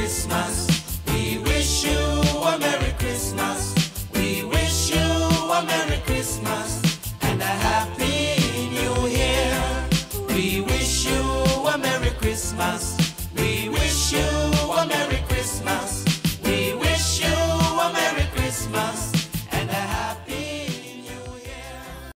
Christmas. We wish you a Merry Christmas. We wish you a Merry Christmas and a Happy New Year. We wish you a Merry Christmas.